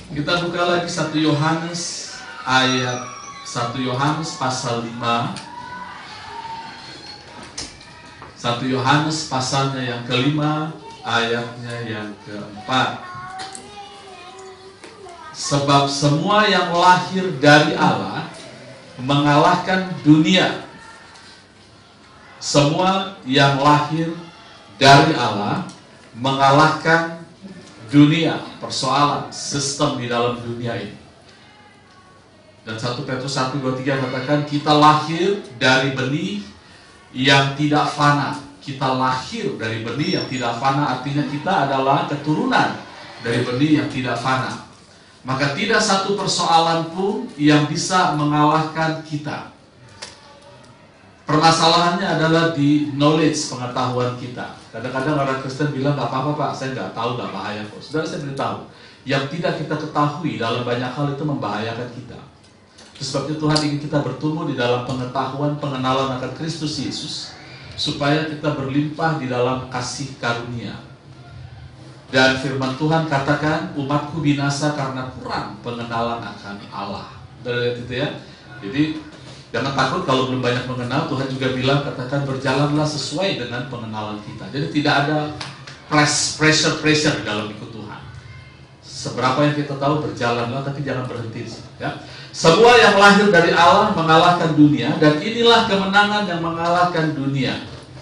Kita buka lagi 1 Yohanes ayat 1 Yohanes pasal 5. 1 Yohanes pasalnya yang kelima, ayatnya yang keempat. Sebab semua yang lahir dari Allah mengalahkan dunia. Semua yang lahir dari Allah mengalahkan dunia, persoalan, sistem di dalam dunia ini. Dan 1 Petrus 1:23 katakan, kita lahir dari benih yang tidak fana. Kita lahir dari benih yang tidak fana, artinya kita adalah keturunan dari benih yang tidak fana. Maka tidak satu persoalan pun yang bisa mengalahkan kita. Permasalahannya adalah di knowledge, pengetahuan kita. Kadang-kadang orang Kristen bilang, gak apa-apa Pak, saya gak tahu, gak bahaya kok. Saudara, saya beritahu, yang tidak kita ketahui dalam banyak hal itu membahayakan kita. Sebab itu Tuhan ingin kita bertumbuh di dalam pengetahuan, pengenalan akan Kristus Yesus, supaya kita berlimpah di dalam kasih karunia. Dan firman Tuhan katakan, umatku binasa karena kurang pengenalan akan Allah. Sudah lihat itu ya? Jadi jangan takut kalau belum banyak mengenal. Tuhan juga bilang, katakan berjalanlah sesuai dengan pengenalan kita. Jadi tidak ada pressure di dalam ikut Tuhan. Seberapa yang kita tahu, berjalanlah, tapi jangan berhenti di situ, ya. Semua yang lahir dari Allah mengalahkan dunia, dan inilah kemenangan yang mengalahkan dunia,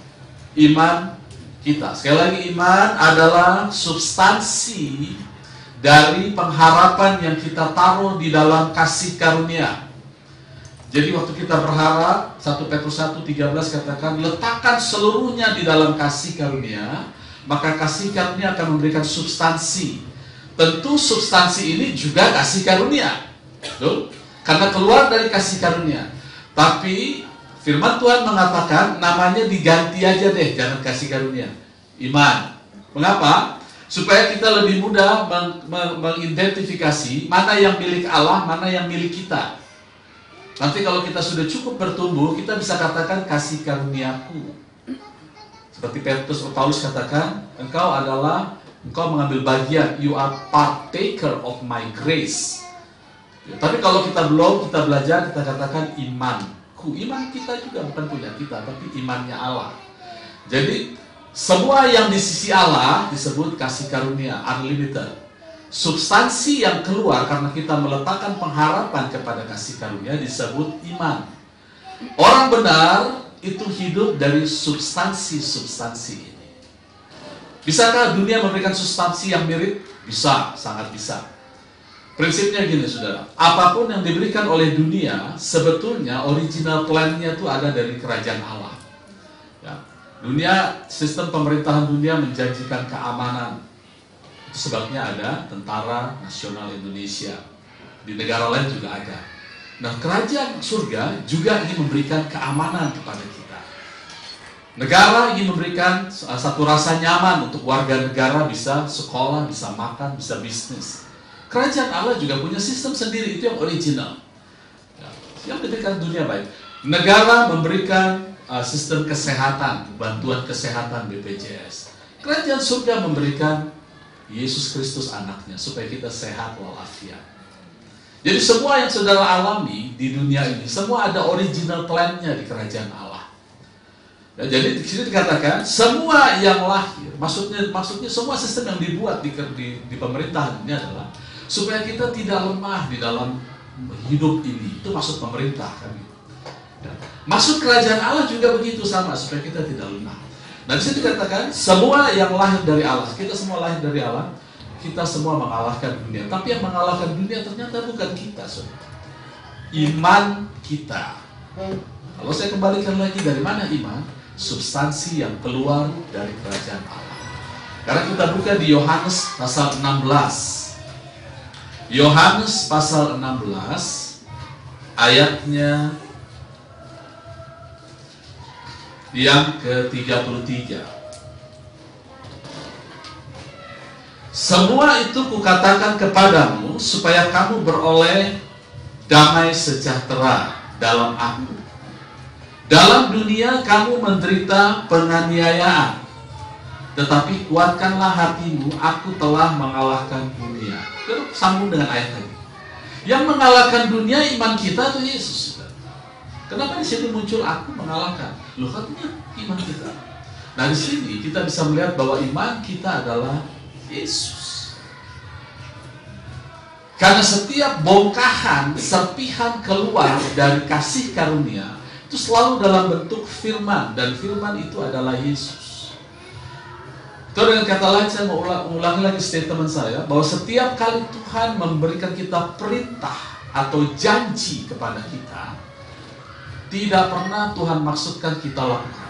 iman kita. Sekali lagi, iman adalah substansi dari pengharapan yang kita taruh di dalam kasih karunia. Jadi waktu kita berharap, 1 Petrus 1:13 katakan, letakkan seluruhnya di dalam kasih karunia, maka kasih karunia akan memberikan substansi. Tentu substansi ini juga kasih karunia, betul? Karena keluar dari kasih karunia. Tapi firman Tuhan mengatakan, namanya diganti aja deh, jangan kasih karunia, iman. Mengapa? Supaya kita lebih mudah mengidentifikasi mana yang milik Allah, mana yang milik kita. Nanti kalau kita sudah cukup bertumbuh, kita bisa katakan kasih karuniaku. Seperti Petrus atau Paulus katakan, engkau mengambil bagian, you are partaker of my grace. Tapi kalau kita belajar, kita katakan imanku. Iman kita juga bukan punya kita, tapi imannya Allah. Jadi semua yang di sisi Allah disebut kasih karunia, unlimited. Substansi yang keluar karena kita meletakkan pengharapan kepada kasih karunia disebut iman. Orang benar itu hidup dari substansi-substansi ini. Bisakah dunia memberikan substansi yang mirip? Bisa, sangat bisa. Prinsipnya gini saudara, apapun yang diberikan oleh dunia, sebetulnya original plan-nya itu ada dari kerajaan Allah. Ya. Dunia, sistem pemerintahan dunia menjanjikan keamanan. Itu sebabnya ada Tentara Nasional Indonesia. Di negara lain juga ada. Nah, kerajaan surga juga ingin memberikan keamanan kepada kita. Negara ingin memberikan satu rasa nyaman untuk warga negara bisa sekolah, bisa makan, bisa bisnis. Kerajaan Allah juga punya sistem sendiri, itu yang original. Yang diberikan dunia baik. Negara memberikan sistem kesehatan, bantuan kesehatan BPJS. Kerajaan surga memberikan Yesus Kristus anaknya, supaya kita sehat walafiat. Jadi semua yang saudara alami di dunia ini, semua ada original plan-nya di kerajaan Allah. Ya, jadi di sini dikatakan, semua yang lahir, maksudnya semua sistem yang dibuat di pemerintahan ini adalah supaya kita tidak lemah di dalam hidup ini. Itu maksud pemerintah kan. Ya. Maksud kerajaan Allah juga begitu sama, supaya kita tidak lemah. Nah, di sini dikatakan semua yang lahir dari Allah, kita semua lahir dari Allah, kita semua mengalahkan dunia. Tapi yang mengalahkan dunia ternyata bukan kita, saudara. Iman kita. Kalau saya kembalikan lagi, dari mana iman? Substansi yang keluar dari kerajaan Allah. Karena kita buka di Yohanes pasal 16. Yohanes pasal 16 ayatnya yang ke-33. Semua itu kukatakan kepadamu supaya kamu beroleh damai sejahtera dalam aku. Dalam dunia kamu menderita penganiayaan, tetapi kuatkanlah hatimu, aku telah mengalahkan dunia. Terus sambung dengan ayat tadi. Yang mengalahkan dunia iman kita itu Yesus. Kenapa di sini muncul aku mengalahkan? Loh, katanya iman kita. Nah, di sini kita bisa melihat bahwa iman kita adalah Yesus. Karena setiap bongkahan, serpihan keluar dari kasih karunia itu selalu dalam bentuk firman, dan firman itu adalah Yesus. Itu dengan kata lain, saya mau ulangi lagi statement saya, bahwa setiap kali Tuhan memberikan kita perintah atau janji kepada kita, tidak pernah Tuhan maksudkan kita lakukan.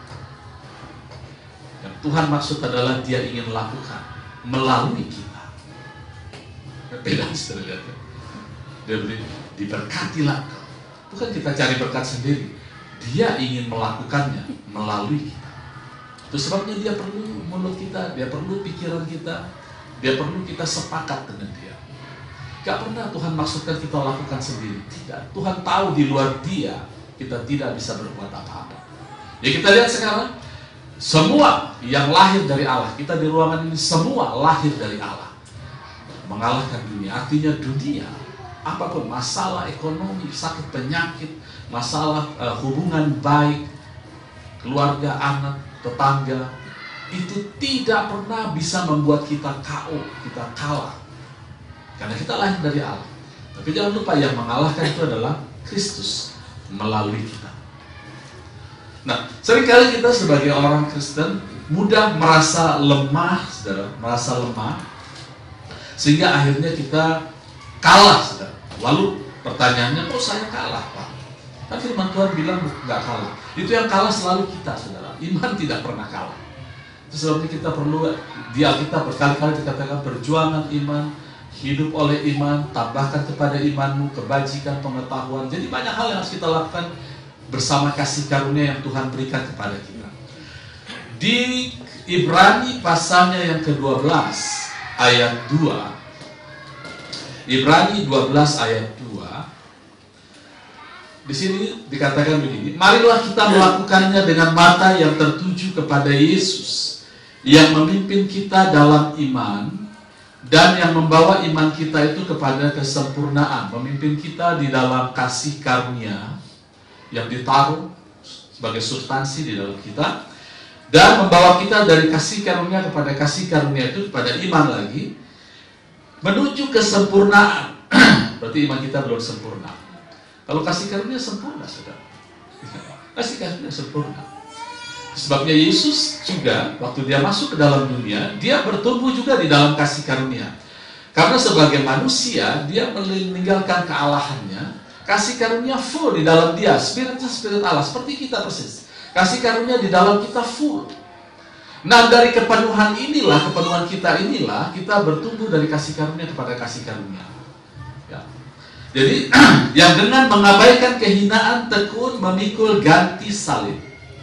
Yang Tuhan maksud adalah Dia ingin lakukan melalui kita. Beda, saudara lihat ya. Dia beri, diberkatilah kau. Bukan kita cari berkat sendiri. Dia ingin melakukannya melalui kita. Itu sebabnya Dia perlu mulut kita, Dia perlu pikiran kita, Dia perlu kita sepakat dengan Dia. Gak pernah Tuhan maksudkan kita lakukan sendiri. Tidak. Tuhan tahu di luar Dia kita tidak bisa berbuat apa-apa. Ya, kita lihat sekarang, semua yang lahir dari Allah, kita di ruangan ini semua lahir dari Allah. Mengalahkan dunia, artinya dunia, apapun masalah ekonomi, sakit penyakit, masalah hubungan baik, keluarga, anak, tetangga, itu tidak pernah bisa membuat kita KO, kita kalah. Karena kita lahir dari Allah. Tapi jangan lupa, yang mengalahkan itu adalah Kristus melalui kita. Nah, seringkali kita sebagai orang Kristen mudah merasa lemah, saudara, merasa lemah, sehingga akhirnya kita kalah, saudara. Lalu pertanyaannya, kok saya kalah, Pak? Kan firman Tuhan bilang nggak kalah. Itu yang kalah selalu kita, saudara. Iman tidak pernah kalah. Itu sebabnya kita perlu, di Alkitab berkali-kali dikatakan perjuangan iman, hidup oleh iman, tambahkan kepada imanmu kebajikan, pengetahuan. Jadi banyak hal yang harus kita lakukan bersama kasih karunia yang Tuhan berikan kepada kita. Di Ibrani pasalnya yang ke-12 ayat 2. Ibrani 12 ayat 2. Di sini dikatakan begini, marilah kita melakukannya dengan mata yang tertuju kepada Yesus, yang memimpin kita dalam iman dan yang membawa iman kita itu kepada kesempurnaan, memimpin kita di dalam kasih karunia yang ditaruh sebagai substansi di dalam kita, dan membawa kita dari kasih karunia kepada kasih karunia itu kepada iman lagi, menuju kesempurnaan. Berarti iman kita belum sempurna. Kalau kasih karunia sempurna, saudara. Kasih karunia sempurna. Sebabnya Yesus juga waktu Dia masuk ke dalam dunia, Dia bertumbuh juga di dalam kasih karunia. Karena sebagai manusia, Dia meninggalkan kealahannya. Kasih karunia full di dalam Dia, spiritnya spirit Allah, seperti kita persis. Kasih karunia di dalam kita full. Nah, dari kepenuhan inilah, kepenuhan kita inilah, kita bertumbuh dari kasih karunia kepada kasih karunia. Ya. Jadi, yang dengan mengabaikan kehinaan tekun memikul ganti salib.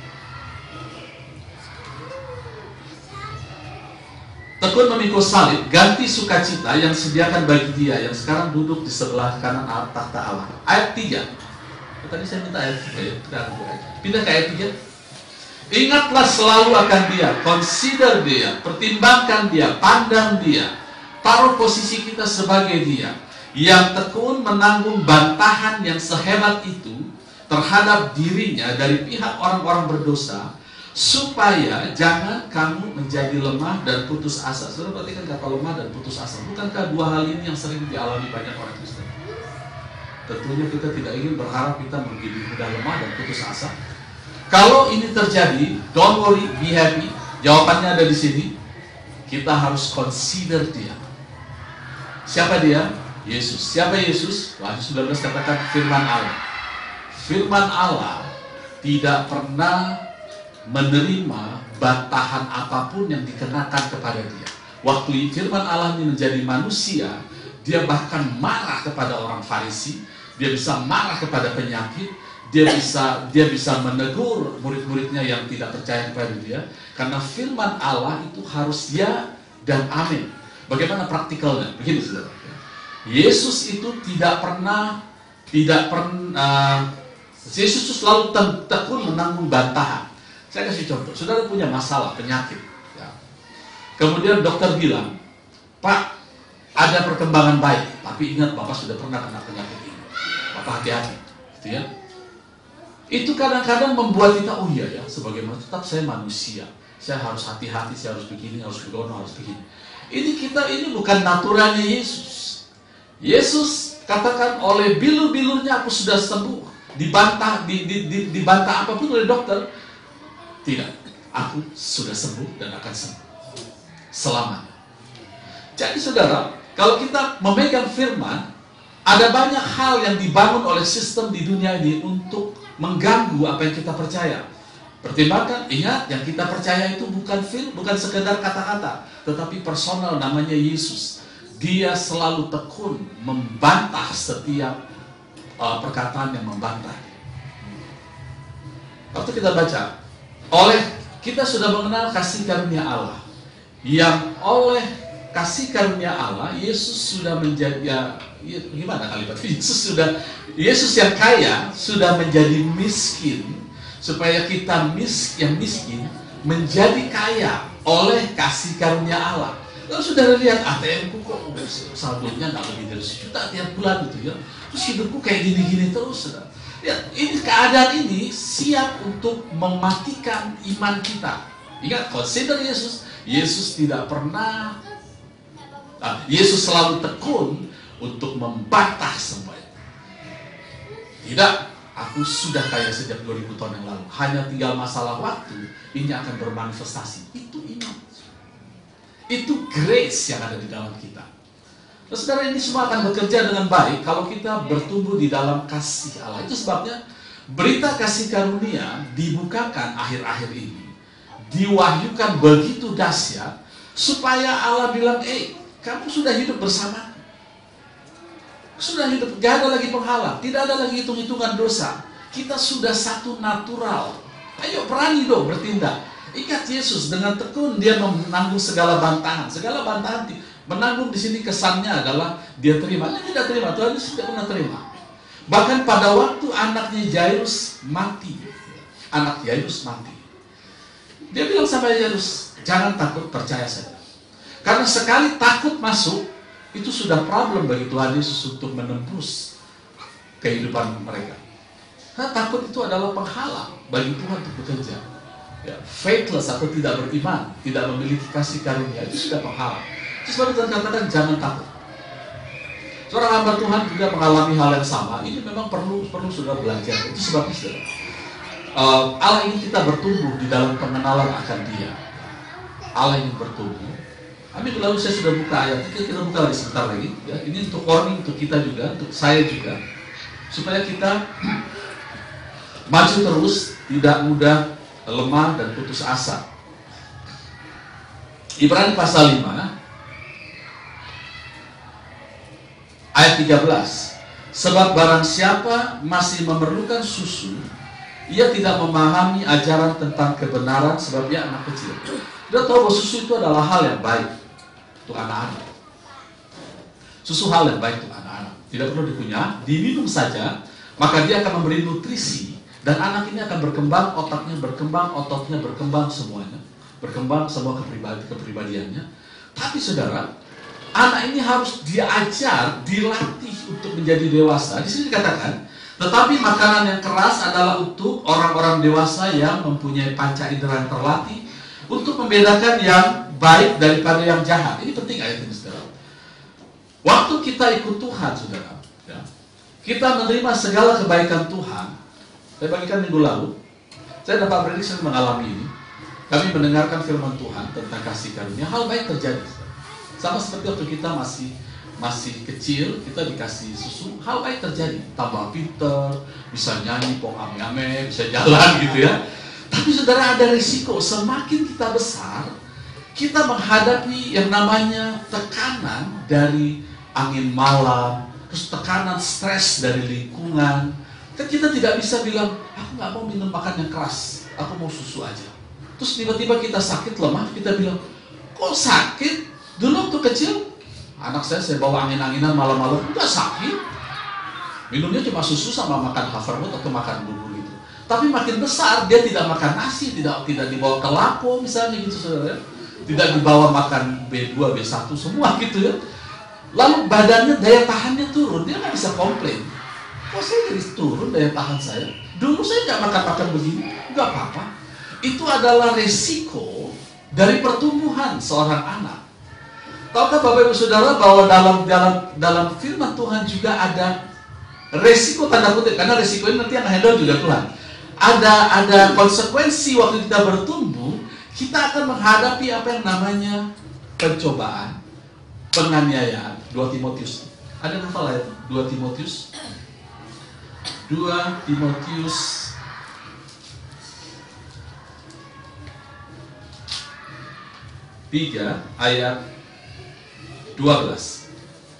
Tekun memikul salib, ganti sukacita yang disediakan bagi Dia yang sekarang duduk di sebelah kanan tahta Allah. Ayat 3. Tadi saya minta ayat 3 ya. Pindah ke ayat 3. Ingatlah selalu akan Dia, consider Dia, pertimbangkan Dia, pandang Dia. Taruh posisi kita sebagai Dia yang tekun menanggung bantahan yang sehebat itu terhadap dirinya dari pihak orang-orang berdosa, supaya jangan kamu menjadi lemah dan putus asa. Saudara perhatikan kata lemah dan putus asa. Bukankah dua hal ini yang sering dialami banyak orang Kristen? Tentunya kita tidak ingin berharap kita menjadi mudah lemah dan putus asa. Kalau ini terjadi, don't worry, be happy. Jawabannya ada di sini. Kita harus consider Dia. Siapa Dia? Yesus. Siapa Yesus? Wahyu 19 katakan firman Allah. Firman Allah tidak pernah menerima bantahan apapun yang dikenakan kepada Dia. Waktu firman Allah ini menjadi manusia, Dia bahkan marah kepada orang Farisi, Dia bisa marah kepada penyakit, Dia bisa menegur murid-muridnya yang tidak percaya kepada Dia, karena firman Allah itu harus ya dan amin. Bagaimana praktikalnya? Begini, saudara. Yesus itu Yesus itu selalu tekun menanggung bantahan. Saya kasih contoh, saudara punya masalah penyakit, ya. Kemudian dokter bilang, Pak, ada perkembangan baik, tapi ingat Bapak sudah pernah kena penyakit ini. Bapak hati-hati, gitu ya. Itu kadang-kadang membuat kita, oh iya ya, sebagaimana tetap saya manusia, saya harus hati-hati, saya harus begini, harus begono, harus begini. Ini bukan naturalnya Yesus. Yesus katakan oleh bilur-bilurnya aku sudah sembuh, dibantah apapun oleh dokter, tidak, aku sudah sembuh dan akan sembuh selamanya. Jadi saudara, kalau kita memegang firman, ada banyak hal yang dibangun oleh sistem di dunia ini untuk mengganggu apa yang kita percaya. Pertimbangkan, ingat, yang kita percaya itu bukan sekedar kata-kata, tetapi personal, namanya Yesus. Dia selalu tekun membantah setiap perkataan yang membantah. Waktu kita baca, kita sudah mengenal kasih karunia Allah, yang oleh kasih karunia Allah, Yesus sudah menjadi, gimana kalimat? Yesus yang kaya sudah menjadi miskin, supaya kita yang miskin menjadi kaya oleh kasih karunia Allah. Lalu saudara lihat ATM-ku kok saldonya nggak lebih dari 1 juta tiap bulan gitu ya. Terus hidupku kayak gini-gini terus. Saudara. Ya, ini keadaan ini siap untuk mematikan iman kita. Ingat, consider Yesus. Yesus tidak pernah, Yesus selalu tekun untuk membantah semua itu. Tidak, aku sudah kaya sejak 2000 tahun yang lalu. Hanya tinggal masalah waktu, ini akan bermanifestasi. Itu iman. Itu grace yang ada di dalam kita. Nah, saudara, ini semua akan bekerja dengan baik kalau kita bertumbuh di dalam kasih Allah. Itu sebabnya berita kasih karunia dibukakan akhir-akhir ini, diwahyukan begitu dahsyat, supaya Allah bilang, kamu sudah hidup bersama, sudah hidup, gak ada lagi penghalang, tidak ada lagi hitung-hitungan dosa. Kita sudah satu natural. Ayo berani dong bertindak. Ingat, Yesus dengan tekun dia menanggung segala bantahan. Segala bantahan menanggung di sini kesannya adalah dia terima. Dia tidak terima, Tuhan Yesus tidak pernah terima. Bahkan pada waktu anaknya Jairus mati, dia bilang sama Jairus, jangan takut, percaya saja. Karena sekali takut masuk, itu sudah problem bagi Tuhan Yesus untuk menembus kehidupan mereka. Karena takut itu adalah penghalang bagi Tuhan untuk bekerja. Ya, faithless atau tidak beriman, tidak memiliki kasih karunia, itu sudah penghalang. Terus baru Tuhan katakan jangan takut. Seorang hamba Tuhan juga mengalami hal yang sama. Ini memang perlu sudah belajar. Itu sebabnya saudara, Allah ingin kita bertumbuh di dalam pengenalan akan Dia. Allah ingin bertumbuh. Amin. Lalu saya sudah buka ayat, kita buka lagi sebentar lagi. Ya, ini untuk warning untuk kita juga, untuk saya juga, supaya kita maju terus, tidak mudah lemah dan putus asa. Ibrani pasal 5 ayat 13. Sebab barang siapa masih memerlukan susu, ia tidak memahami ajaran tentang kebenaran, sebab dia anak kecil. Dia tahu bahwa susu itu adalah hal yang baik untuk anak-anak. Susu hal yang baik untuk anak-anak, tidak perlu dikunyah, diminum saja, maka dia akan memberi nutrisi. Dan anak ini akan berkembang, otaknya berkembang, ototnya berkembang, semuanya berkembang, semua kepribadiannya. Tapi saudara, anak ini harus diajar, dilatih untuk menjadi dewasa. Di sini dikatakan, tetapi makanan yang keras adalah untuk orang-orang dewasa yang mempunyai panca indera yang terlatih, untuk membedakan yang baik daripada yang jahat. Ini penting ayat ini, saudara. Waktu kita ikut Tuhan, saudara, ya, kita menerima segala kebaikan Tuhan. Saya bagikan minggu lalu, saya dapat prediksi mengalami ini. Kami mendengarkan firman Tuhan tentang kasih karunia, hal baik terjadi. Sama seperti waktu kita masih kecil, kita dikasih susu, hal baik terjadi. Tambah pinter, bisa nyanyi, pong ame-ame, bisa jalan gitu ya. Tapi saudara, ada risiko, semakin kita besar, kita menghadapi yang namanya tekanan dari angin malam, terus tekanan stres dari lingkungan. Kan kita tidak bisa bilang, aku nggak mau minum makan yang keras, aku mau susu aja. Terus tiba-tiba kita sakit, lemah, kita bilang, kok sakit? Dulu waktu kecil, anak saya bawa angin-anginan malam-malam, nggak sakit. Minumnya cuma susu sama makan havermut atau makan bubur itu. Tapi makin besar, dia tidak makan nasi, tidak dibawa ke lapo misalnya gitu, saudara. tidak dibawa makan B2, B1 semua gitu ya. Lalu badannya, daya tahannya turun, dia nggak bisa komplain. Kok saya jadi turun daya tahan saya? Dulu saya nggak makan begini, nggak apa-apa. Itu adalah resiko dari pertumbuhan seorang anak. Tahukah Bapak Ibu Saudara bahwa dalam firman Tuhan juga ada resiko tanda kutip, karena resiko ini nanti yang handle juga Tuhan. Ada konsekuensi waktu kita bertumbuh, kita akan menghadapi apa yang namanya pencobaan, penganiayaan. 2 Timotius. Ada hafal ayat 2 Timotius? 2 Timotius 3 ayat 12.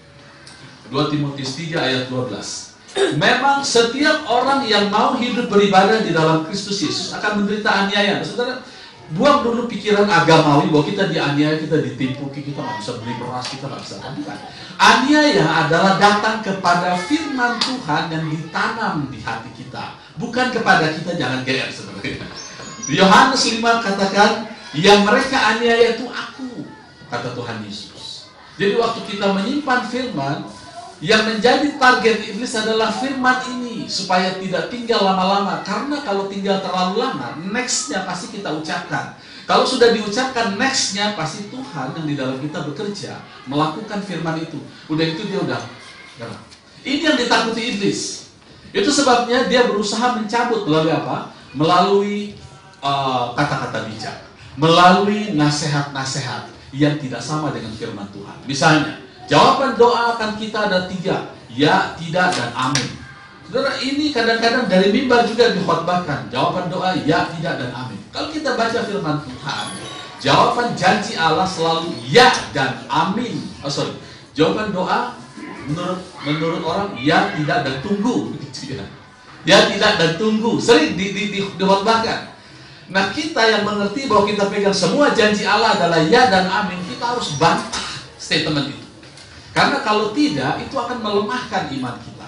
2 Timotius 3 ayat 12. Memang setiap orang yang mau hidup beribadah di dalam Kristus Yesus akan menderita aniaya. Saudara, buang dulu pikiran agamawi bahwa kita dianiaya, kita ditipu, kita nggak bisa beli beras, kita nggak bisa bukan. Aniaya adalah datang kepada firman Tuhan yang ditanam di hati kita, bukan kepada kita. Jangan GR sebenarnya. Yohanes 5 katakan, yang mereka aniaya itu aku, kata Tuhan Yesus. Jadi waktu kita menyimpan firman, yang menjadi target iblis adalah firman ini, supaya tidak tinggal lama-lama. Karena kalau tinggal terlalu lama, next-nya pasti kita ucapkan. Kalau sudah diucapkan, next-nya pasti Tuhan yang di dalam kita bekerja melakukan firman itu. Udah itu dia udah. Ini yang ditakuti iblis. Itu sebabnya dia berusaha mencabut melalui apa? Melalui kata-kata bijak, melalui nasihat-nasihat yang tidak sama dengan firman Tuhan. Misalnya, jawaban doa akan kita ada 3, ya, tidak, dan amin. Saudara, ini kadang-kadang dari mimbar juga dikhotbahkan. Jawaban doa, ya, tidak, dan amin. Kalau kita baca firman Tuhan, jawaban janji Allah selalu ya dan amin. Jawaban doa menurut orang, ya, tidak, dan tunggu. Ya, tidak, dan tunggu. Sering dikhotbahkan. Nah, kita yang mengerti bahwa kita pegang semua janji Allah adalah ya dan amin, kita harus bantah statement itu. Karena kalau tidak, itu akan melemahkan iman kita.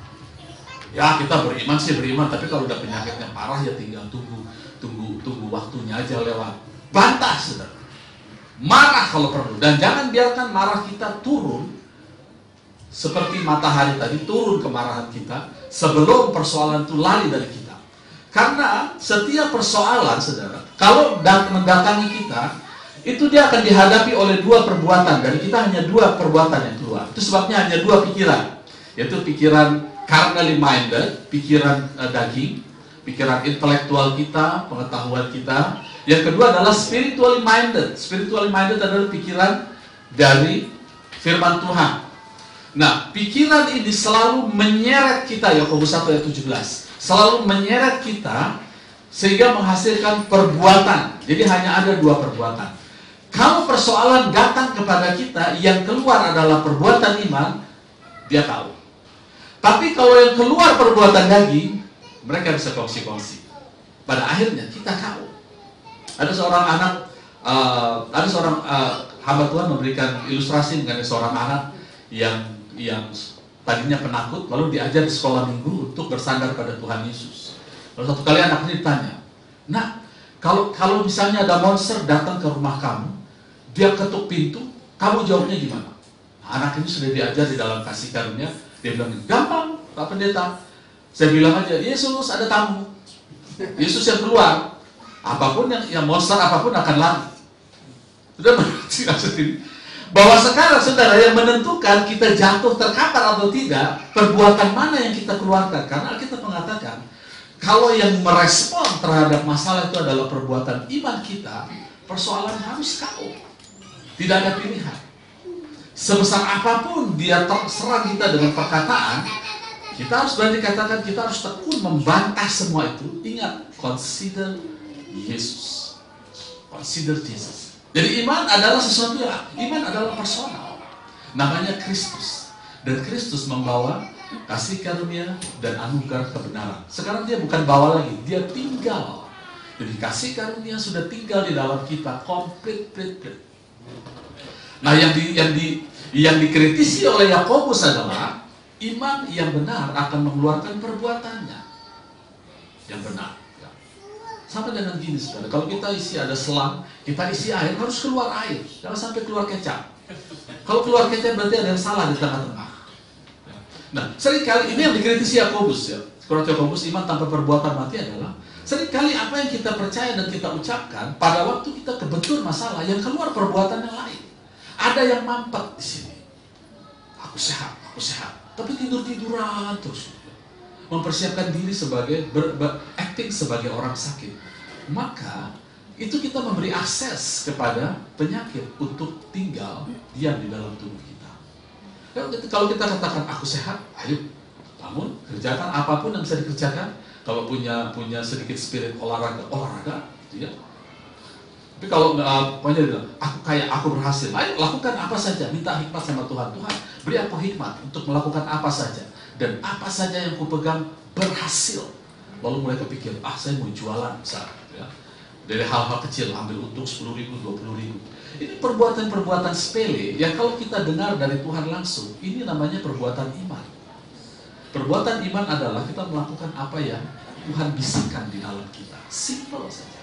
Ya, kita beriman sih beriman, tapi kalau udah penyakitnya parah ya tinggal tunggu waktunya aja lewat. Bantah, saudara. Marah kalau perlu, dan jangan biarkan marah kita turun seperti matahari tadi turun kemarahan kita sebelum persoalan itu lari dari kita. Karena setiap persoalan, saudara, kalau mendatangi kita, itu dia akan dihadapi oleh 2 perbuatan. Dari kita hanya 2 perbuatan yang keluar. Itu sebabnya hanya 2 pikiran, yaitu pikiran carnally minded, pikiran daging, pikiran intelektual kita, pengetahuan kita. Yang kedua adalah spiritually minded. Spiritually minded adalah pikiran dari firman Tuhan. Nah, pikiran ini selalu menyeret kita, Yakobus 1 ayat 17. Selalu menyeret kita sehingga menghasilkan perbuatan. Jadi hanya ada 2 perbuatan. Kalau persoalan datang kepada kita, yang keluar adalah perbuatan iman, dia tahu. Tapi kalau yang keluar perbuatan daging, mereka bisa kongsi-kongsi. Pada akhirnya kita tahu. Ada seorang anak, hamba Tuhan memberikan ilustrasi mengenai seorang anak yang tadinya penakut, lalu diajar di sekolah minggu untuk bersandar pada Tuhan Yesus. Lalu satu kali anak ini ditanya, "Nak, kalau misalnya ada monster datang ke rumah kamu, dia ketuk pintu, kamu jawabnya gimana?" Anak ini sudah diajar di dalam kasih karunia. Dia bilang, "Gampang, Pak Pendeta. Saya bilang aja, Yesus ada tamu. Yesus yang keluar. Apapun yang monster apapun akan lari." Sudah berarti bahwa sekarang, saudara, yang menentukan kita jatuh terkapar atau tidak, perbuatan mana yang kita keluarkan. Karena kita mengatakan, kalau yang merespon terhadap masalah itu adalah perbuatan iman kita, persoalan harus KO. Tidak ada pilihan. Sebesar apapun dia terserang kita dengan perkataan, kita harus berani katakan, kita harus tekun membantah semua itu. Ingat, consider Yesus. Consider Jesus. Jadi iman adalah sesuatu yang, iman adalah personal. Namanya Kristus. Dan Kristus membawa kasih karunia dan anugerah kebenaran. Sekarang dia bukan bawa lagi, dia tinggal. Jadi kasih karunia sudah tinggal di dalam kita, komplit. Nah, yang dikritisi oleh Yakobus adalah iman yang benar akan mengeluarkan perbuatannya yang benar. Sama dengan gini saudara, kalau kita isi ada selang, kita isi air, harus keluar air, jangan sampai keluar kecap. Kalau keluar kecap berarti ada yang salah di tengah-tengah. Nah, seringkali ini yang dikritisi Yakobus ya. Kalau Yakobus, iman tanpa perbuatan mati adalah seringkali apa yang kita percaya dan kita ucapkan pada waktu kita kebetul masalah yang keluar perbuatan yang lain. Ada yang mampet di sini. Aku sehat, tapi tidur-tiduran terus. Mempersiapkan diri sebagai acting sebagai orang sakit, maka itu kita memberi akses kepada penyakit untuk tinggal diam di dalam tubuh kita. Kalau kita katakan aku sehat, ayo bangun, kerjakan apapun yang bisa dikerjakan. Kalau punya sedikit spirit olahraga, gitu ya. Tapi kalau pokoknya bilang, aku kaya, aku berhasil, ayo lakukan apa saja, minta hikmat sama Tuhan. Tuhan, beri aku hikmat untuk melakukan apa saja. Dan apa saja yang kupegang berhasil. Lalu mulai kepikir, saya mau jualan misalnya. Ya. Dari hal-hal kecil, ambil untung 10.000, 20.000. Ini perbuatan-perbuatan sepele yang kalau kita dengar dari Tuhan langsung, ini namanya perbuatan iman. Perbuatan iman adalah kita melakukan apa yang Tuhan bisikan di dalam kita. Simple saja.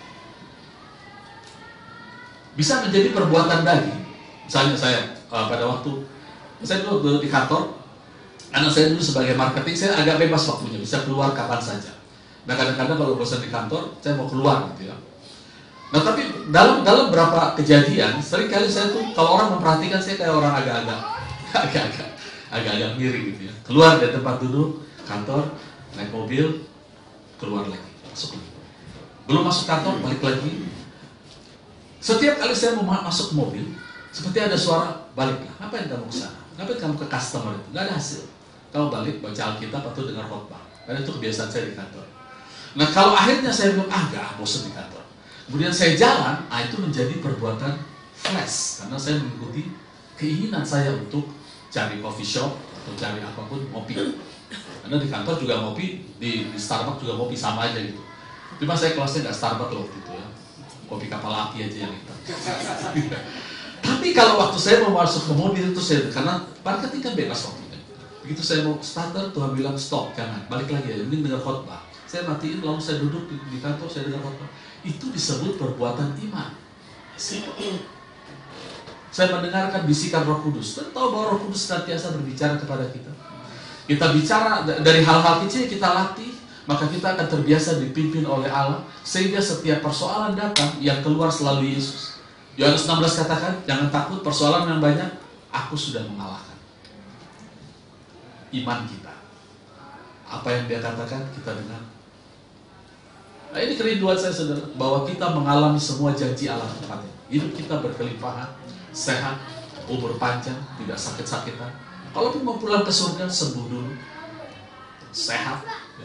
Bisa menjadi perbuatan daging. Misalnya saya pada waktu saya dulu di kantor, karena saya dulu sebagai marketing, saya agak bebas waktunya, bisa keluar kapan saja. Nah kadang-kadang kalau bosan di kantor, saya mau keluar gitu ya. Nah tapi dalam beberapa kejadian, seringkali saya tuh kalau orang memperhatikan saya kayak orang agak-agak miring gitu ya. Keluar dari tempat duduk kantor, naik mobil, keluar lagi, masuk lagi. Belum masuk kantor, balik lagi. Setiap kali saya mau masuk ke mobil, seperti ada suara, baliklah. Ngapain kamu ke sana? Ngapain kamu ke customer itu? Nggak ada hasil. Kamu balik, baca Alkitab atau dengar khotbah. Karena itu kebiasaan saya di kantor. Nah kalau akhirnya saya bilang, nggak, bosan di kantor. Kemudian saya jalan, itu menjadi perbuatan flash. Karena saya mengikuti keinginan saya untuk cari coffee shop, atau cari apapun, ngopi. Karena di kantor juga ngopi, di Starbucks juga ngopi, sama aja gitu. Cuma saya kelasnya nggak Starbucks loh gitu ya. Kopi kapal api aja yang hitam. Tapi kalau waktu saya mau masuk ke mobil itu karena marketing kan bebas waktunya. Begitu saya mau starter, Tuhan bilang stop, jangan, balik lagi ya, mending dengar khotbah. Saya matiin, lalu saya duduk di kantor, saya dengar khotbah. Itu disebut perbuatan iman. Saya mendengarkan bisikan Roh Kudus. Dan tahu bahwa Roh Kudus senantiasa berbicara kepada kita. Kita bicara dari hal-hal kecil, kita latih, maka kita akan terbiasa dipimpin oleh Allah, sehingga setiap persoalan datang yang keluar selalu Yesus. Yohanes 16 katakan, jangan takut persoalan yang banyak, aku sudah mengalahkan. Iman kita. Apa yang dia katakan, kita dengar. Nah ini kerinduan saya saudara, bahwa kita mengalami semua janji Allah tempatnya. Hidup kita berkelimpahan, sehat, umur panjang, tidak sakit-sakitan. Kalaupun mau pulang ke surga, sembuh dulu, sehat.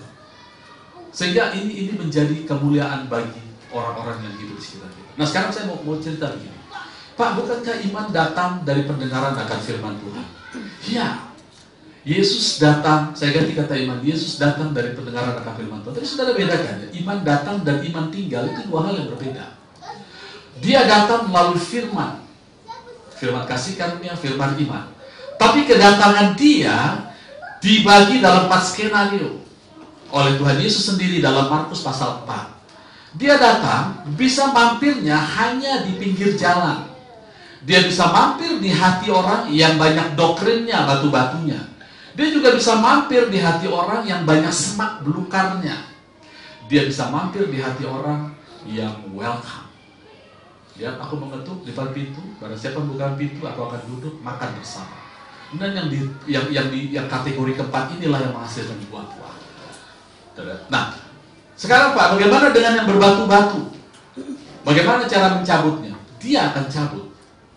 Sehingga ini menjadi kemuliaan bagi orang-orang yang hidup di sekitar kita. Nah sekarang saya mau cerita begini. Pak, bukankah iman datang dari pendengaran akan firman Tuhan? Ya, Yesus datang, saya ganti kata iman, Yesus datang dari pendengaran akan firman Tuhan. Tapi saudara bedakan ya, iman datang dan iman tinggal itu dua hal yang berbeda. Dia datang melalui firman. Firman kasih karunia, firman iman. Tapi kedatangan dia dibagi dalam 4 skenario oleh Tuhan Yesus sendiri dalam Markus pasal 4. Dia datang, bisa mampirnya hanya di pinggir jalan. Dia bisa mampir di hati orang yang banyak doktrinnya, batu-batunya. Dia juga bisa mampir di hati orang yang banyak semak belukarnya. Dia bisa mampir di hati orang yang welcome. Lihat, aku mengetuk di depan pintu, barang siapa bukan pintu, aku akan duduk makan bersama. Dan yang kategori keempat inilah yang menghasilkan buah-buah. Nah, sekarang Pak, bagaimana dengan yang berbatu-batu? Bagaimana cara mencabutnya? Dia akan cabut.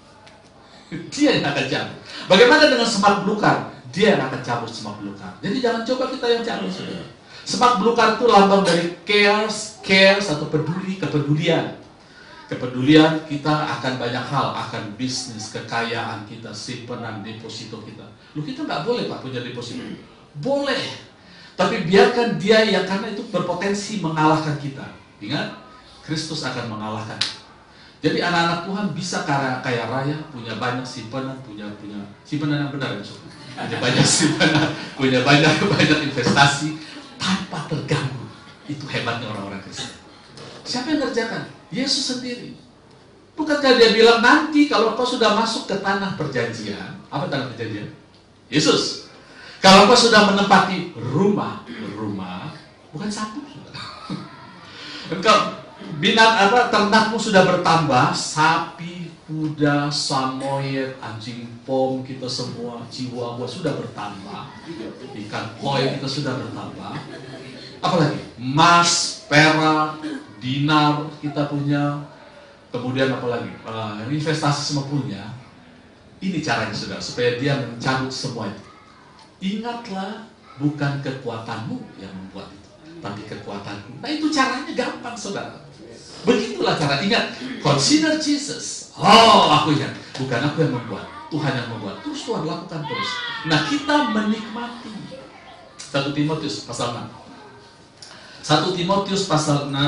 Dia yang akan cabut. Bagaimana dengan semak belukar? Dia yang akan cabut semak belukar. Jadi jangan coba kita yang cabut, saudara. Semak belukar itu lambang dari cares atau peduli, kepedulian. Kepedulian kita akan banyak hal, akan bisnis, kekayaan kita, simpanan, deposito kita. Loh, kita nggak boleh Pak punya deposito. Boleh. Tapi biarkan dia yang, karena itu berpotensi mengalahkan kita. Ingat, Kristus akan mengalahkan. Jadi anak-anak Tuhan bisa kaya raya, punya banyak simpanan, punya simpanan yang benar, punya banyak simpanan, punya banyak investasi tanpa terganggu. Itu hebatnya orang-orang Kristen. Siapa yang ngerjakan? Yesus sendiri. Bukankah dia bilang nanti kalau kau sudah masuk ke tanah perjanjian, apa tanah perjanjian? Yesus. Kalau kau sudah menempati rumah, bukan satu. Engkau ternakmu sudah bertambah, sapi, kuda, samoyed, anjing pom, kita semua, chihuahua sudah bertambah, ikan koi kita sudah bertambah. Apalagi emas, perak, dinar kita punya, kemudian apalagi investasi semua punya. Ini caranya saudara, supaya dia mencabut semua itu. Ingatlah, bukan kekuatanmu yang membuat itu, tapi kekuatanku. Nah itu caranya gampang saudara. Begitulah cara. Ingat, consider Jesus. Oh, aku ingat, bukan aku yang membuat, Tuhan yang membuat. Terus Tuhan lakukan terus. Nah kita menikmati. 1 Timotius pasal 6. 1 Timotius pasal 6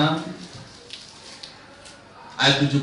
ayat 17.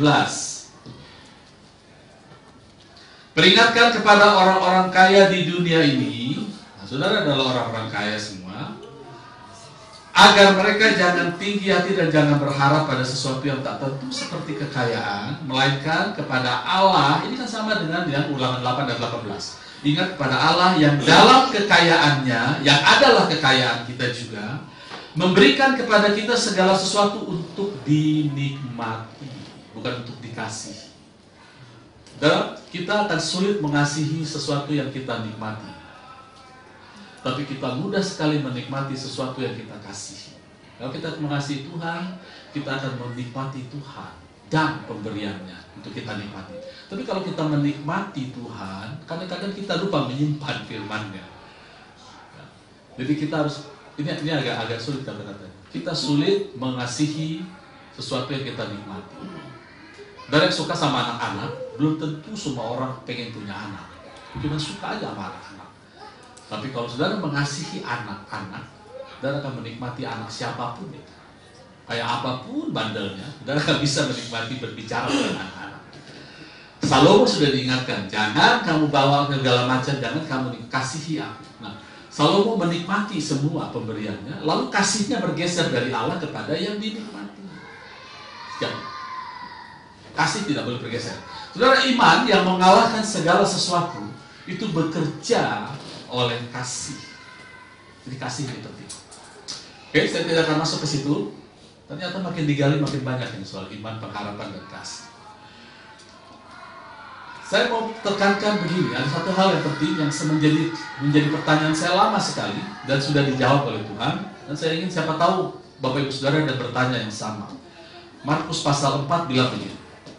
Peringatkan kepada orang-orang kaya di dunia ini, nah, saudara adalah orang-orang kaya semua, agar mereka jangan tinggi hati dan jangan berharap pada sesuatu yang tak tentu seperti kekayaan, melainkan kepada Allah. Ini kan sama dengan yang Ulangan 8 dan 18. Ingat kepada Allah yang dalam kekayaannya, yang adalah kekayaan kita juga, memberikan kepada kita segala sesuatu untuk dinikmati, bukan untuk dikasih. Dan kita akan sulit mengasihi sesuatu yang kita nikmati, tapi kita mudah sekali menikmati sesuatu yang kita kasih. Kalau kita mengasihi Tuhan, kita akan menikmati Tuhan dan pemberiannya untuk kita nikmati. Tapi kalau kita menikmati Tuhan, kadang-kadang kita lupa menyimpan firman-Nya. Jadi kita harus, ini agak sulit kata-katanya. Kita sulit mengasihi sesuatu yang kita nikmati. Dari yang suka sama anak-anak, belum tentu semua orang pengen punya anak. Cuma suka aja sama anak-anak. Tapi kalau saudara mengasihi anak-anak, saudara akan menikmati anak siapapun itu. Kayak apapun bandelnya, saudara akan bisa menikmati berbicara dengan anak-anak. Salomo sudah diingatkan, jangan kamu bawa segala macam, jangan kamu kasihi aku. Nah, Salomo menikmati semua pemberiannya, lalu kasihnya bergeser dari Allah kepada yang dinikmati. Jangan. Kasih tidak boleh bergeser. Saudara, iman yang mengalahkan segala sesuatu itu bekerja oleh kasih. Jadi kasih ini penting. Oke, saya tidak akan masuk ke situ. Ternyata makin digali makin banyak ini soal iman, pengharapan, dan kasih. Saya mau tekankan begini, ada satu hal yang penting yang menjadi pertanyaan saya lama sekali dan sudah dijawab oleh Tuhan. Dan saya ingin siapa tahu Bapak Ibu Saudara ada bertanya yang sama. Markus pasal 4 bilang begini.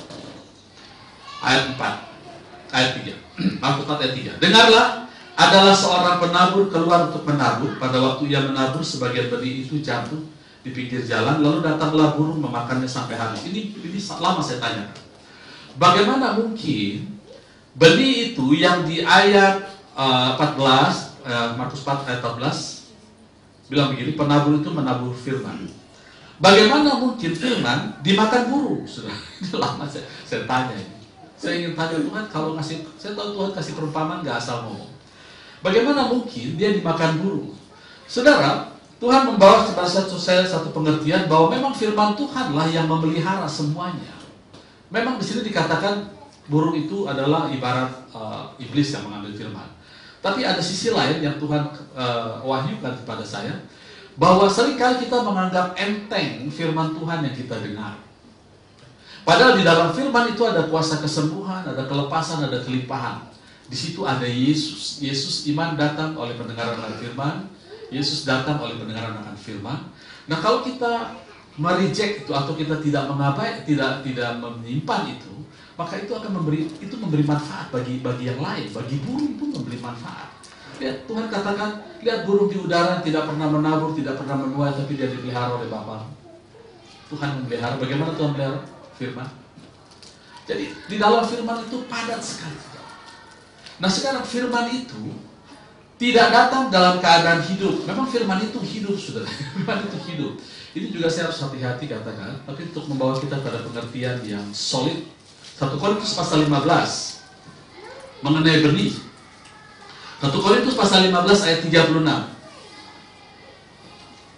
Ayat 3. Markus 4 ayat 3. Dengarlah, adalah seorang penabur keluar untuk menabur. Pada waktu ia menabur, sebagian benih itu jatuh di pinggir jalan, lalu datanglah burung memakannya sampai habis. Ini lama saya tanya. Bagaimana mungkin benih itu yang di ayat 14, Markus 4 ayat 14 bilang begini, penabur itu menabur firman. Bagaimana mungkin firman dimakan burung? Sudah lama saya tanya ini. Saya ingin tanya Tuhan, kalau saya tahu Tuhan kasih perumpamaan nggak asal ngomong. Bagaimana mungkin dia dimakan burung? Saudara, Tuhan membawa kepada saya satu pengertian bahwa memang firman Tuhanlah yang memelihara semuanya. Memang di sini dikatakan burung itu adalah ibarat iblis yang mengambil firman. Tapi ada sisi lain yang Tuhan wahyukan kepada saya, bahwa seringkali kita menganggap enteng firman Tuhan yang kita dengar. Padahal di dalam firman itu ada kuasa kesembuhan, ada kelepasan, ada kelimpahan. Di situ ada Yesus. Yesus iman datang oleh pendengaran akan firman. Yesus datang oleh pendengaran akan firman. Nah, kalau kita mereject itu atau kita tidak mengabai, tidak menyimpan itu, maka itu akan memberi manfaat bagi yang lain. Bagi burung pun memberi manfaat. Lihat, Tuhan katakan, lihat burung di udara tidak pernah menabur, tidak pernah menuai, tapi dia dipelihara oleh Bapa. Tuhan memelihara. Bagaimana Tuhan memelihara? Firman. Jadi di dalam firman itu padat sekali. Nah, sekarang firman itu tidak datang dalam keadaan hidup. Memang firman itu hidup, saudara. Firman itu hidup. Ini juga saya harus hati-hati katakan, tapi untuk membawa kita pada pengertian yang solid. 1 Korintus pasal 15 mengenai benih. 1 Korintus pasal 15 ayat 36. 1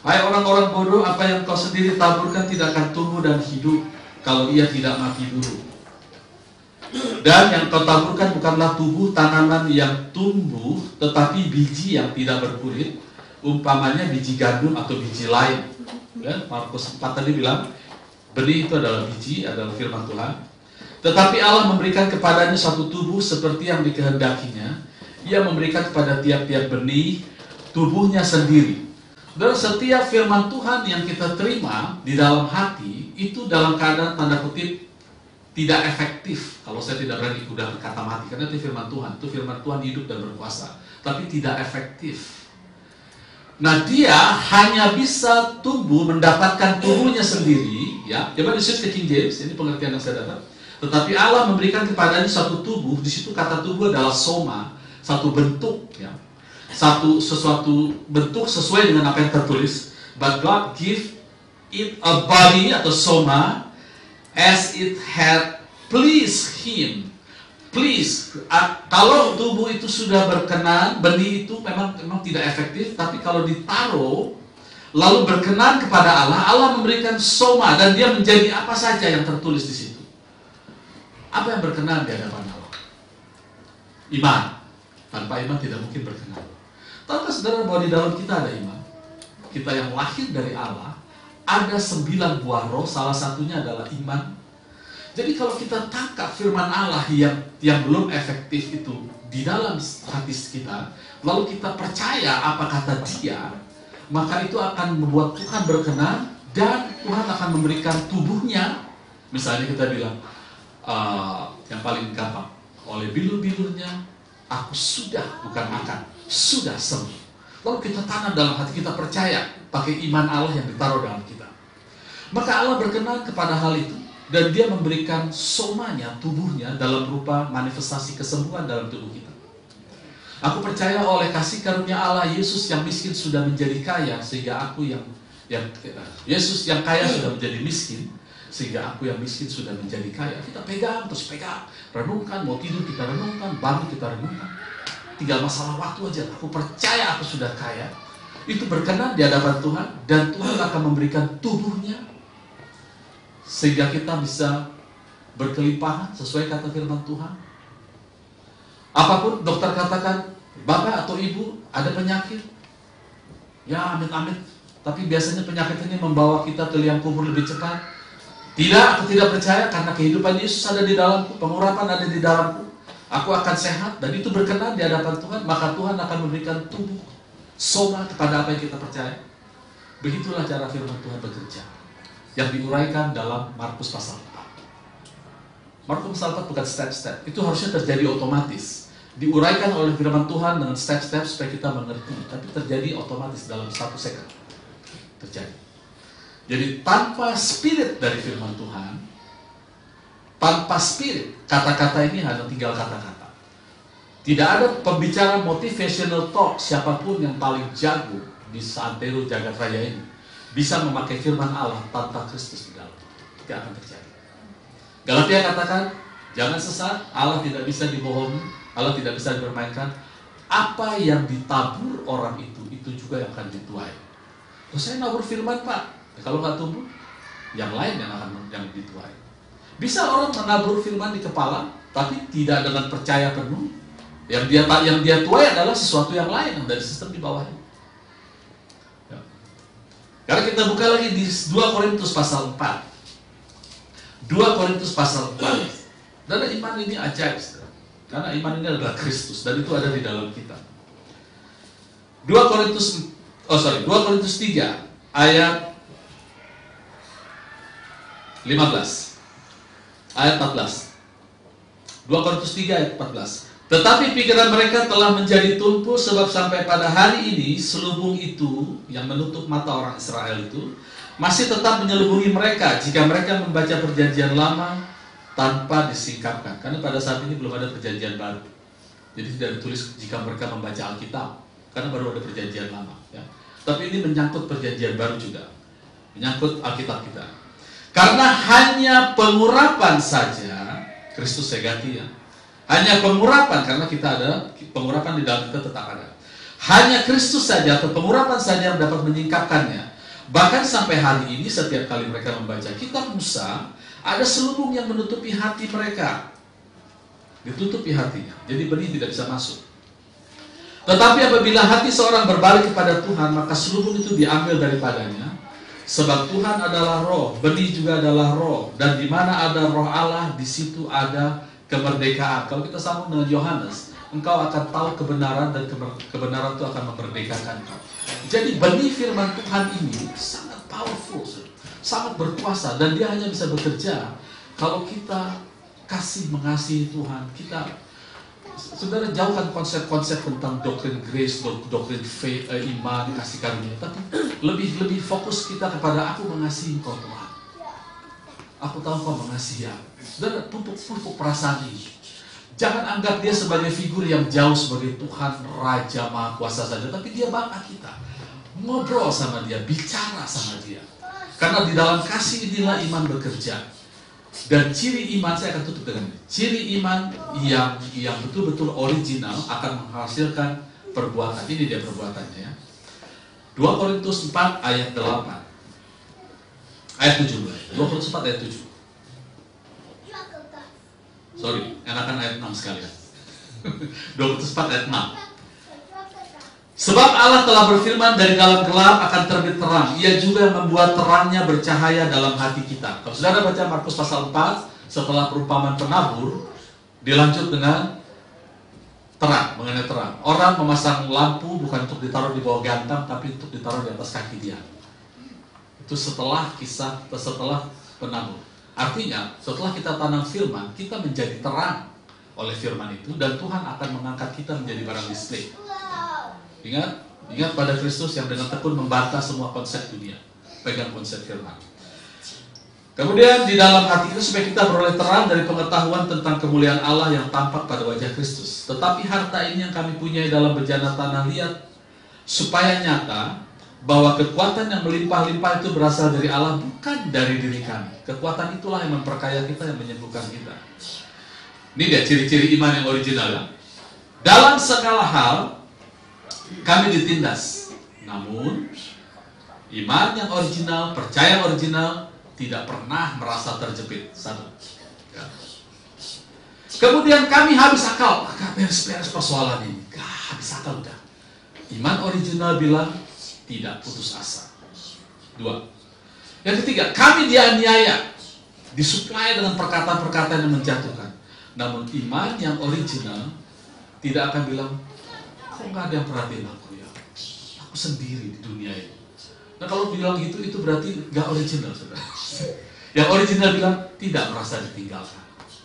Hai orang-orang bodoh, apa yang kau sendiri taburkan tidak akan tumbuh dan hidup kalau ia tidak mati dulu. Dan yang kau taburkan bukanlah tubuh tanaman yang tumbuh, tetapi biji yang tidak berkulit, umpamanya biji gandum atau biji lain. Ya, Markus 4 tadi bilang, benih itu adalah biji, adalah firman Tuhan. Tetapi Allah memberikan kepadanya satu tubuh seperti yang dikehendakinya. Ia memberikan kepada tiap-tiap benih tubuhnya sendiri. Dan setiap firman Tuhan yang kita terima di dalam hati, itu dalam keadaan tanda kutip tidak efektif. Kalau saya tidak berani gunakan kata mati, karena itu firman Tuhan. Itu firman Tuhan hidup dan berkuasa, tapi tidak efektif. Nah, dia hanya bisa tumbuh, mendapatkan tubuhnya sendiri. Ya, coba disusun ke King James, ini pengertian yang saya dapat. Tetapi Allah memberikan kepadanya satu tubuh. Di situ kata tubuh adalah soma, satu bentuk, ya, sesuatu bentuk sesuai dengan apa yang tertulis. But God give it a body atau soma as it had pleased Him. Please, kalau tubuh itu sudah berkenan, benih itu memang tidak efektif. Tapi kalau ditaruh lalu berkenan kepada Allah, Allah memberikan soma dan dia menjadi apa saja yang tertulis di situ. Apa yang berkenan di hadapan Allah? Iman. Tanpa iman tidak mungkin berkenan. Tahukah saudara bahwa di dalam kita ada iman? Kita yang lahir dari Allah, ada 9 buah roh, salah satunya adalah iman. Jadi kalau kita tangkap firman Allah yang belum efektif itu di dalam hati kita, lalu kita percaya apa kata dia, maka itu akan membuat Tuhan berkenan dan Tuhan akan memberikan tubuhnya. Misalnya kita bilang, yang paling gampang, oleh bilur-bilurnya aku sudah, bukan akan, sudah sembuh. Lalu kita tanam dalam hati, kita percaya pakai iman Allah yang ditaruh dalam kita. Maka Allah berkenan kepada hal itu dan dia memberikan somanya, tubuhnya dalam rupa manifestasi kesembuhan dalam tubuh kita. Aku percaya oleh kasih karunia Allah, Yesus yang miskin sudah menjadi kaya, sehingga aku Yesus yang kaya sudah menjadi miskin, sehingga aku yang miskin sudah menjadi kaya. Kita pegang, terus pegang, renungkan, mau tidur kita renungkan, bangun kita renungkan. Tinggal masalah waktu aja. Aku percaya aku sudah kaya. Itu berkenan di hadapan Tuhan, dan Tuhan akan memberikan tubuhnya sehingga kita bisa berkelimpahan sesuai kata firman Tuhan. Apapun dokter katakan, bapak atau ibu ada penyakit, ya amit-amit, tapi biasanya penyakit ini membawa kita ke liang kubur lebih cepat. Tidak, aku tidak percaya, karena kehidupan Yesus ada di dalamku, pengurapan ada di dalamku. Aku akan sehat, dan itu berkenan di hadapan Tuhan. Maka Tuhan akan memberikan tubuh soma kepada apa yang kita percaya. Begitulah cara firman Tuhan bekerja, yang diuraikan dalam Markus pasal 4. Markus pasal 4 bukan step-step, itu harusnya terjadi otomatis. Diuraikan oleh firman Tuhan dengan step-step supaya kita mengerti, tapi terjadi otomatis dalam 1 second. Terjadi. Jadi tanpa spirit dari firman Tuhan, tanpa spirit, kata-kata ini hanya tinggal kata-kata. Tidak ada pembicara motivational talk, siapapun yang paling jago di seantero jagat raya ini bisa memakai firman Allah tanpa Kristus di dalam. Tidak akan terjadi. Galatia katakan, jangan sesat, Allah tidak bisa dibohongi, Allah tidak bisa dipermainkan. Apa yang ditabur orang itu juga yang akan dituai. Oh, saya nabur firman, Pak. Kalau nggak tumbuh, yang lain yang dituai. Bisa orang menabur firman di kepala, tapi tidak dengan percaya penuh. Yang dia tuai adalah sesuatu yang lain yang dari sistem di bawahnya. Ya. Karena kita buka lagi di 2 Korintus pasal 4. 2 Korintus pasal 4. Dan iman ini ajaib, karena iman ini adalah Kristus dan itu ada di dalam kita. 2 Korintus 3 ayat 15 ayat 14. 2 Korintus 3 ayat 14. Tetapi pikiran mereka telah menjadi tumpul, sebab sampai pada hari ini selubung itu yang menutup mata orang Israel itu masih tetap menyelubungi mereka jika mereka membaca perjanjian lama tanpa disingkapkan. Karena pada saat ini belum ada perjanjian baru. Jadi tidak ditulis jika mereka membaca Alkitab, karena baru ada perjanjian lama, ya. Tapi ini menyangkut perjanjian baru juga, menyangkut Alkitab kita. Karena hanya pengurapan saja, Kristus saya ganti ya. Hanya pengurapan, karena kita ada pengurapan di dalam kita tetap ada. Hanya Kristus saja atau pengurapan saja yang dapat menyingkapkannya. Bahkan sampai hari ini setiap kali mereka membaca kitab Musa, ada selubung yang menutupi hati mereka. Ditutupi hatinya, jadi benih tidak bisa masuk. Tetapi apabila hati seorang berbalik kepada Tuhan, maka selubung itu diambil daripadanya. Sebab Tuhan adalah roh, benih juga adalah roh. Dan di mana ada roh Allah, di situ ada kemerdekaan. Kalau kita sambung dengan Yohanes, engkau akan tahu kebenaran, dan kebenaran itu akan memerdekakan engkau. Jadi benih firman Tuhan ini sangat powerful, sangat berkuasa. Dan dia hanya bisa bekerja kalau kita mengasihi Tuhan. Saudara, jauhkan konsep-konsep tentang doktrin grace, doktrin faith, iman, kasih karunia. Tapi lebih fokus kita kepada aku mengasihi Engkau Tuhan. Aku tahu Kau mengasihi aku. Saudara, pupuk perasaan ini. Jangan anggap dia sebagai figur yang jauh sebagai Tuhan, Raja, Maha Kuasa saja. Tapi dia bapa kita. Ngobrol sama dia, bicara sama dia. Karena di dalam kasih inilah iman bekerja. Dan ciri iman, saya akan tutup dengan ini. Ciri iman yang betul-betul original akan menghasilkan perbuatan. Ini dia perbuatannya ya. 2 Korintus 4 ayat 8. Ayat 7 mulai. 2 Korintus 4 ayat 7. Sorry, enakan ayat 6 sekalian. 2 Korintus 4 ayat 6. Sebab Allah telah berfirman, dari dalam gelap akan terbit terang. Ia juga membuat terangnya bercahaya dalam hati kita. Kalau saudara baca Markus pasal 4, setelah perumpamaan penabur, dilanjut dengan terang, mengenai terang. Orang memasang lampu bukan untuk ditaruh di bawah gantang, tapi untuk ditaruh di atas kaki dia. Itu setelah penabur. Artinya, setelah kita tanam firman, kita menjadi terang oleh firman itu, dan Tuhan akan mengangkat kita menjadi barang display. Ingat pada Kristus yang dengan tekun membantah semua konsep dunia. Pegang konsep firman. Kemudian di dalam hati kita supaya kita beroleh terang dari pengetahuan tentang kemuliaan Allah yang tampak pada wajah Kristus. Tetapi harta ini yang kami punyai dalam bejana tanah liat, supaya nyata bahwa kekuatan yang melimpah-limpah itu berasal dari Allah, bukan dari diri kami. Kekuatan itulah yang memperkaya kita, yang menyembuhkan kita. Ini dia ciri-ciri iman yang original ya. Dalam segala hal kami ditindas, namun iman yang original, percaya original, tidak pernah merasa terjepit. Satu ya. Kemudian kami habis akal, maka beres-beres persoalan ini. Habis akal udah. Iman original bilang tidak putus asa. 2. Yang ketiga, kami dianiaya, disuplai dengan perkataan-perkataan yang menjatuhkan. Namun iman yang original tidak akan bilang, kok nggak ada yang perhatiin aku ya? Aku sendiri di dunia ini. Nah kalau bilang gitu, itu berarti nggak original, saudara. Yang original bilang tidak merasa ditinggalkan.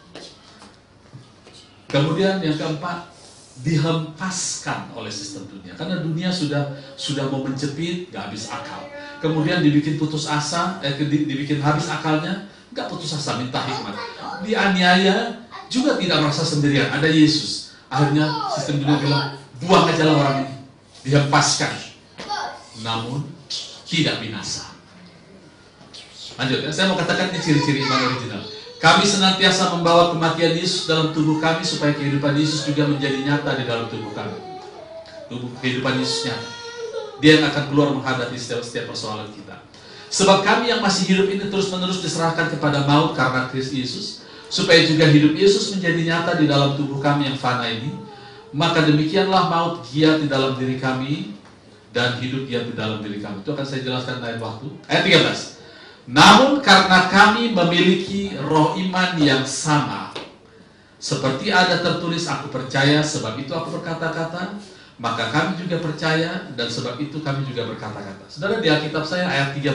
Kemudian yang keempat, dihempaskan oleh sistem dunia. Karena dunia sudah mau menjepit, nggak habis akal. Kemudian dibikin putus asa, dibikin habis akalnya, nggak putus asa, minta hikmat. Dianiaya, juga tidak merasa sendirian. Ada Yesus. Akhirnya sistem dunia bilang, buang aja lah orang ini, dihempaskan, namun tidak binasa. Lanjut ya, saya mau katakan ini ciri-ciri iman original. Kami senantiasa membawa kematian Yesus dalam tubuh kami, supaya kehidupan Yesus juga menjadi nyata di dalam tubuh kami. Kehidupan Yesus nyata, dia yang akan keluar menghadapi setiap persoalan kita. Sebab kami yang masih hidup ini terus-menerus diserahkan kepada maut karena Kristus Yesus, supaya juga hidup Yesus menjadi nyata di dalam tubuh kami yang fana ini. Maka demikianlah maut giat di dalam diri kami, dan hidup giat di dalam diri kami. Itu akan saya jelaskan lain waktu. Ayat 13. Namun karena kami memiliki roh iman yang sama, seperti ada tertulis, aku percaya, sebab itu aku berkata-kata, maka kami juga percaya, dan sebab itu kami juga berkata-kata. Saudara, di Alkitab saya ayat 13,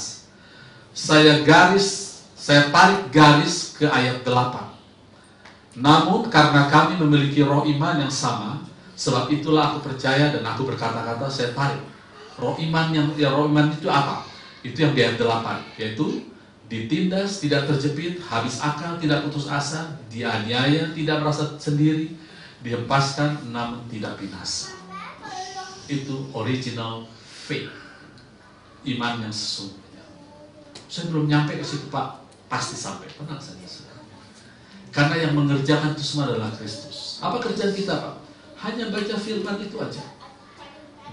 saya tarik garis ke ayat 8. Namun karena kami memiliki roh iman yang sama, sebab itulah aku percaya dan aku berkata-kata, saya tarik. Roh iman itu apa? Itu yang di ayat 8, yaitu ditindas, tidak terjepit, habis akal, tidak putus asa, dianiaya, tidak merasa sendiri, dihempaskan, namun tidak binasa. Itu original faith, iman yang sesungguhnya. Saya belum nyampe ke situ Pak, pasti sampai, tenang saja. Karena yang mengerjakan itu semua adalah Kristus. Apa kerjaan kita Pak? Hanya baca firman itu aja.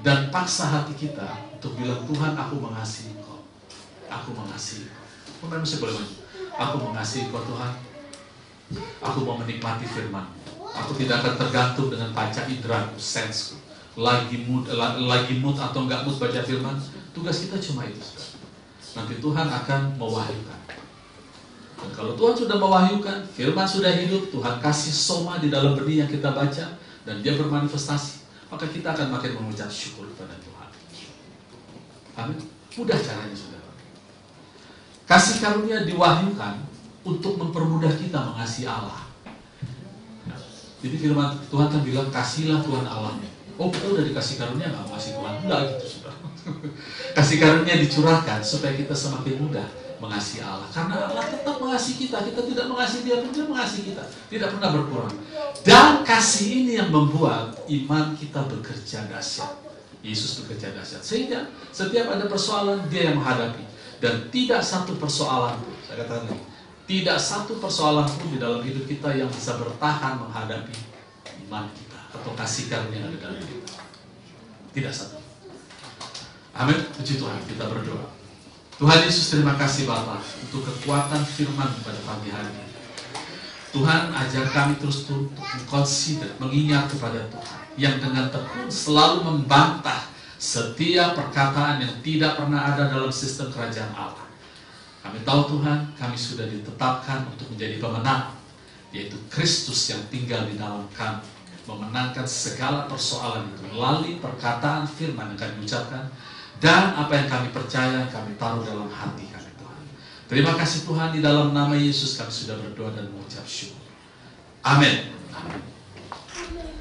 dan paksa hati kita untuk bilang, Tuhan, aku mengasihi Engkau. Aku mengasihi Engkau. Memang saya boleh maju. Aku mengasihi Engkau Tuhan. Aku mau menikmati firman. Aku tidak akan tergantung dengan panca inderaku, senseku. Lagi mood atau enggak mood baca firman. Tugas kita cuma itu, saudara. Nanti Tuhan akan mewahyukan. Dan kalau Tuhan sudah mewahyukan, firman sudah hidup, Tuhan kasih soma di dalam benih yang kita baca, dan dia bermanifestasi, maka kita akan makin mengucap syukur kepada Tuhan. Amin. Mudah caranya, saudara. Kasih karunia diwahyukan untuk mempermudah kita mengasihi Allah. Jadi firman Tuhan kan bilang, kasihlah Tuhan Allahmu. Oh, kita udah dikasih karunia, nggak mengasihi Tuhan? Enggak gitu, saudara. Kasih karunia dicurahkan supaya kita semakin mudah mengasihi Allah. Karena Allah tetap mengasihi kita. Kita tidak mengasihi dia pun dia mengasihi kita. Tidak pernah berkurang. Dan kasih ini yang membuat iman kita bekerja dahsyat. Yesus bekerja dahsyat. Sehingga setiap ada persoalan, dia yang menghadapi. Dan tidak satu persoalan pun, saya katakan lagi, tidak satu persoalan pun di dalam hidup kita yang bisa bertahan menghadapi iman kita atau kasih karunia yang ada dalam kita. Tidak satu. Amin. Puji Tuhan, kita berdoa. Tuhan Yesus, terima kasih Bapa untuk kekuatan firman pada pagi hari ini. Tuhan, ajar kami terus untuk consider, mengingat kepada Tuhan yang dengan tekun selalu membantah setiap perkataan yang tidak pernah ada dalam sistem kerajaan Allah. Kami tahu Tuhan, kami sudah ditetapkan untuk menjadi pemenang, yaitu Kristus yang tinggal di dalam kami, memenangkan segala persoalan itu melalui perkataan firman yang kami ucapkan, dan apa yang kami percaya, kami taruh dalam hati kami Tuhan. Terima kasih Tuhan, di dalam nama Yesus kami sudah berdoa dan mengucap syukur. Amin. Amin.